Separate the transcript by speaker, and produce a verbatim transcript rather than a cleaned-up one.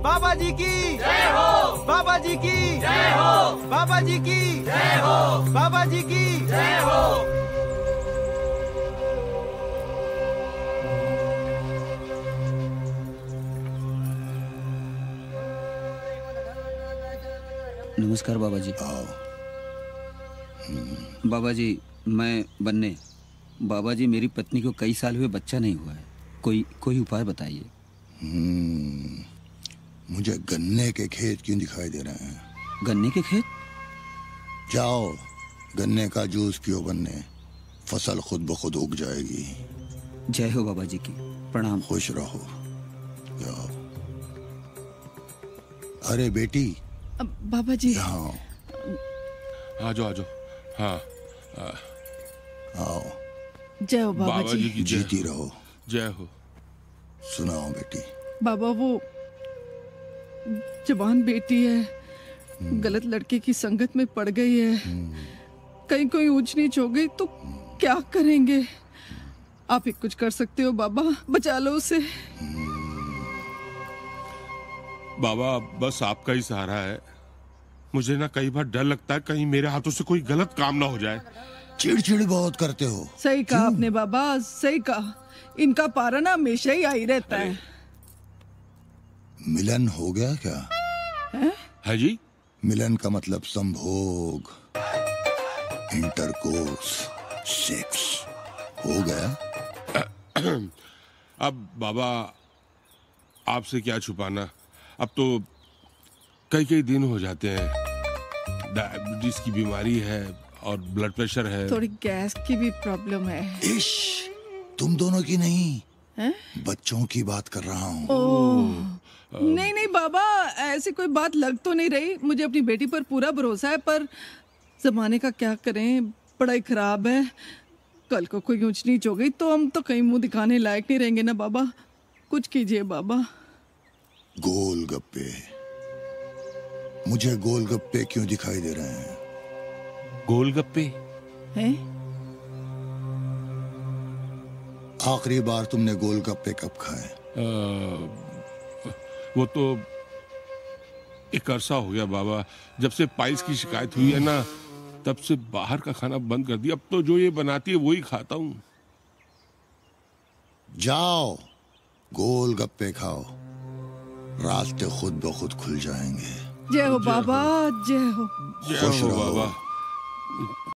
Speaker 1: बाबा जी की जय हो, बाबा जी की जय हो, बाबा जी की जय हो, बाबा जी की जय हो।
Speaker 2: नमस्कार बाबा जी।
Speaker 3: आओ।
Speaker 2: बाबा जी मैं बन्ने। बाबा जी मेरी पत्नी को कई साल हुए बच्चा नहीं हुआ है, कोई कोई उपाय बताइए।
Speaker 3: हम्म, मुझे गन्ने के खेत क्यों दिखाई दे रहे हैं?
Speaker 2: गन्ने के खेत?
Speaker 3: जाओ गन्ने का जूस पियो बन्ने, फसल खुद ब खुद उग जाएगी।
Speaker 2: जय हो बाबा जी की, प्रणाम।
Speaker 3: खुश रहो। जाओ। अरे बेटी
Speaker 4: बाबा जी
Speaker 3: यहाँ
Speaker 5: आ जाओ आ जाओ। हाँ
Speaker 3: आओ।
Speaker 4: जय हो बाबा,
Speaker 5: बाबा
Speaker 4: जी,
Speaker 5: जी की जय
Speaker 3: जीती
Speaker 5: हो।
Speaker 3: रहो।
Speaker 5: जय हो।
Speaker 3: सुनाओ बेटी।
Speaker 4: बाबा वो जवान बेटी है, गलत लड़के की संगत में पड़ गई है, कहीं कोई ऊंच नीच हो गई तो क्या करेंगे? आप ही कुछ कर सकते हो बाबा, बचा लो उसे।
Speaker 5: बाबा बस आपका ही सहारा है। मुझे ना कई बार डर लगता है कहीं मेरे हाथों से कोई गलत काम ना हो जाए।
Speaker 3: चिड़चिड़ बहुत करते हो।
Speaker 4: सही कहा आपने बाबा, सही कहा। इनका पारा ना हमेशा ही आई रहता है।
Speaker 3: मिलन हो गया क्या?
Speaker 4: है?
Speaker 5: है जी?
Speaker 3: मिलन का मतलब संभोग, इंटरकोर्स, सेक्स हो गया?
Speaker 5: अब बाबा आपसे क्या छुपाना, अब तो कई कई दिन हो जाते हैं। डायबिटीज की बीमारी है और ब्लड प्रेशर है।
Speaker 4: थोड़ी गैस की भी प्रॉब्लम है।
Speaker 3: इश, तुम दोनों की नहीं,
Speaker 4: है?
Speaker 3: बच्चों की बात कर रहा हूँ।
Speaker 4: नहीं नहीं बाबा, ऐसी कोई बात लग तो नहीं रही। मुझे अपनी बेटी पर पूरा भरोसा है, पर जमाने का क्या करें, पढ़ाई खराब है। कल को कोई ऊंच नीच हो गई तो हम तो कहीं मुंह दिखाने लायक नहीं रहेंगे ना बाबा। कुछ कीजिए बाबा।
Speaker 3: गोलगप्पे, मुझे गोलगप्पे क्यों दिखाई दे रहे हैं?
Speaker 5: गोलगप्पे?
Speaker 4: हैं?
Speaker 3: आखिरी बार तुमने गोलगप्पे कब खाए?
Speaker 5: आ, वो तो एक अरसा हो गया बाबा। जब से पाइल्स की शिकायत हुई है ना, तब से बाहर का खाना बंद कर दिया। अब तो जो ये बनाती है वही खाता हूँ।
Speaker 3: जाओ गोलगप्पे खाओ, रास्ते खुद ब खुद खुल जाएंगे।
Speaker 4: जय हो बाबा, जय हो।
Speaker 5: जय हो बाबा।